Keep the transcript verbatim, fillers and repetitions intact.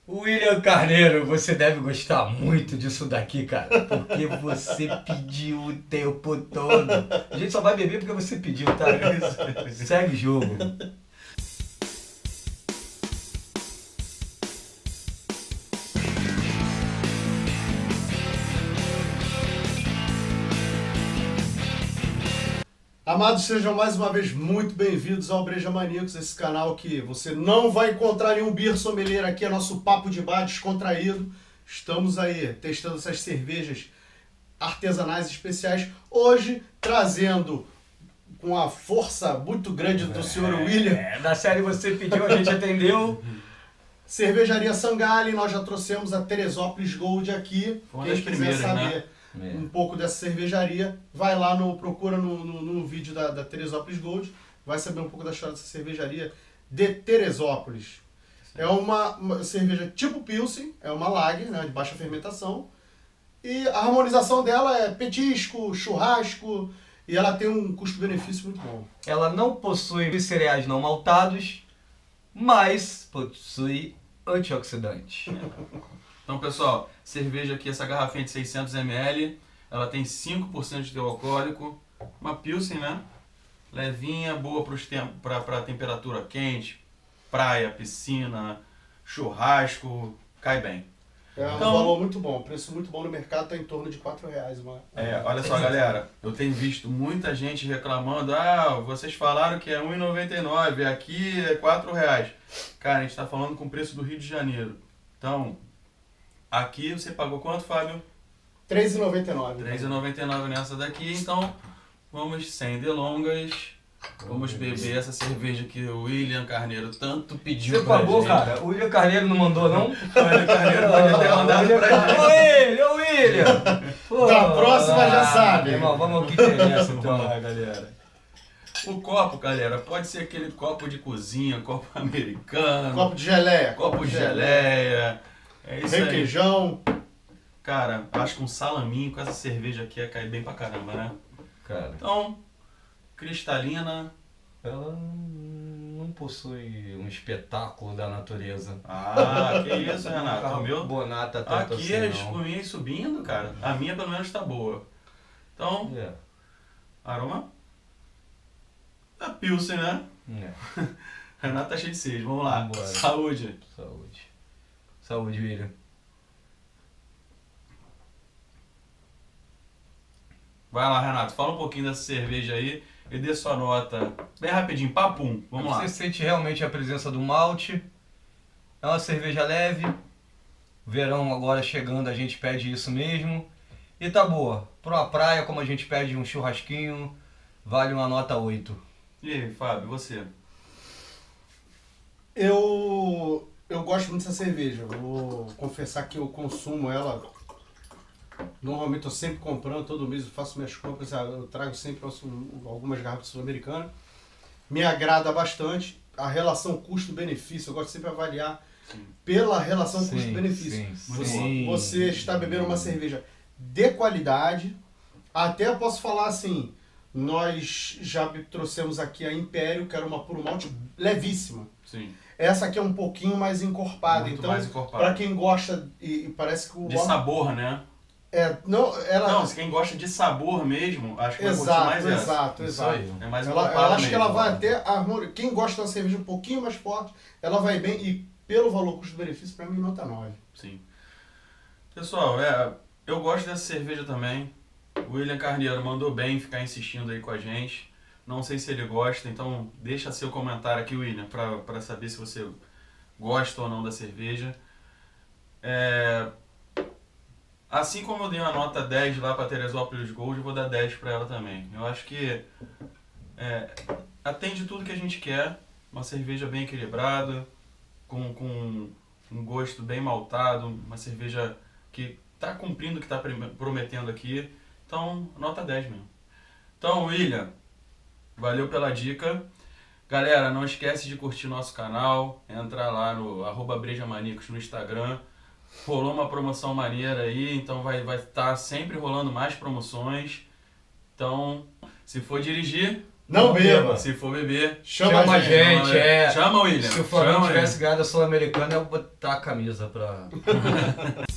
William Carneiro, você deve gostar muito disso daqui, cara, porque você pediu o tempo todo. A gente só vai beber porque você pediu, tá? Segue o jogo. Amados, sejam mais uma vez muito bem-vindos ao Breja Maníacos, esse canal que você não vai encontrar nenhum beer sommelier aqui, é nosso papo de bar descontraído. Estamos aí testando essas cervejas artesanais especiais, hoje trazendo com a força muito grande do senhor É, William. da série você pediu, a gente atendeu. Cervejaria Sangalli, nós já trouxemos a Teresópolis Gold aqui. Foi uma Quem das quiser primeiras, saber né? um pouco dessa cervejaria, vai lá, no procura no, no, no vídeo da, da Teresópolis Gold, vai saber um pouco da história dessa cervejaria de Teresópolis. Sim. É uma, uma cerveja tipo Pilsen, é uma lager, né, de baixa fermentação, e a harmonização dela é petisco, churrasco, e ela tem um custo-benefício muito bom. Ela não possui cereais não maltados, mas possui antioxidantes. Então, pessoal, cerveja aqui, essa garrafinha de seiscentos mililitros, ela tem cinco por cento de teor alcoólico, uma Pilsen, né? Levinha, boa para temperatura quente, praia, piscina, churrasco, cai bem. É um Então, valor muito bom, preço muito bom no mercado, está em torno de quatro reais. Uma... É, olha só, galera, eu tenho visto muita gente reclamando, ah, vocês falaram que é um real e noventa e nove centavos, aqui é quatro reais. Cara, a gente está falando com o preço do Rio de Janeiro. Então, aqui você pagou quanto, Fábio? três reais e noventa e nove centavos. três reais e noventa e nove centavos nessa daqui, então vamos sem delongas, vamos beber essa cerveja que o William Carneiro tanto pediu Você pra pagou, gente. cara? O William Carneiro não mandou, não? O William Carneiro pode até mandar pra gente. Ô, William, ô, William! Pô, Da próxima já sabe. Irmão, vamos ao que interessa, então. Vamos lá, galera. O copo, galera, pode ser aquele copo de cozinha, copo americano, Copo de geleia. copo de geleia, é isso aí. Requeijão. Cara, acho que um salaminho com essa cerveja aqui ia cair bem pra caramba, né? Cara, Então, cristalina. ela não possui um espetáculo da natureza. Ah, que isso, Renato. O meu, Bonata tanto aqui assim, é não. espuminha subindo, cara. A minha pelo menos tá boa. Então, É, aroma. A Pilsen, né? é. Renato tá cheio de sede. Vamos lá. Vambora. Saúde. Saúde. Saúde, William. Vai lá, Renato. Fala um pouquinho dessa cerveja aí e dê sua nota. Bem rapidinho, papum. Vamos lá. Você sente realmente a presença do malte. É uma cerveja leve. Verão agora chegando, a gente pede isso mesmo. E tá boa. Pra uma praia, como a gente pede um churrasquinho, vale uma nota oito. E aí, Fábio, você? Eu, eu gosto muito dessa cerveja. Vou confessar que eu consumo ela. Normalmente eu sempre comprando, todo mês eu faço minhas compras. Eu trago sempre algumas garrafas sul-americanas. Me agrada bastante. A relação custo-benefício, eu gosto sempre de avaliar Sim. pela relação Sim, custo-benefício. sim, Você, sim. você está bebendo uma cerveja de qualidade. Até eu posso falar assim, nós já trouxemos aqui a Império, que era uma puro malte levíssima. Sim. Essa aqui é um pouquinho mais encorpada, Muito então mais encorpada. para quem gosta e, e parece que o De sabor, né? é não ela Não, quem gosta de sabor mesmo, acho que vai curtir exato, mais essa. exato, Isso exato. aí. É mais Ela, encorpada eu acho que ela mesmo. vai até harmoni- quem gosta da cerveja um pouquinho mais forte, ela vai bem e pelo valor custo-benefício para mim nota nove. Sim. Pessoal, é, eu gosto dessa cerveja também. O William Carneiro mandou bem ficar insistindo aí com a gente. Não sei se ele gosta, então deixa seu comentário aqui, William, para saber se você gosta ou não da cerveja. É, assim como eu dei uma nota dez lá para Teresópolis Gold, eu vou dar dez para ela também. Eu acho que é, atende tudo que a gente quer. Uma cerveja bem equilibrada, com, com um gosto bem maltado, uma cerveja que está cumprindo o que está prometendo aqui. Então, nota dez mesmo. Então, William, valeu pela dica. Galera, não esquece de curtir nosso canal, entrar lá no arroba Breja Maníacos no Instagram. Rolou uma promoção maneira aí, então vai vai estar sempre rolando mais promoções. Então, se for dirigir, Não Não beba. beba. Se for beber, Chama, Chama a a gente. gente, é. chama o William. Se o Flamengo chama tivesse ganhado a Sul-Americana, eu ia botar a camisa pra...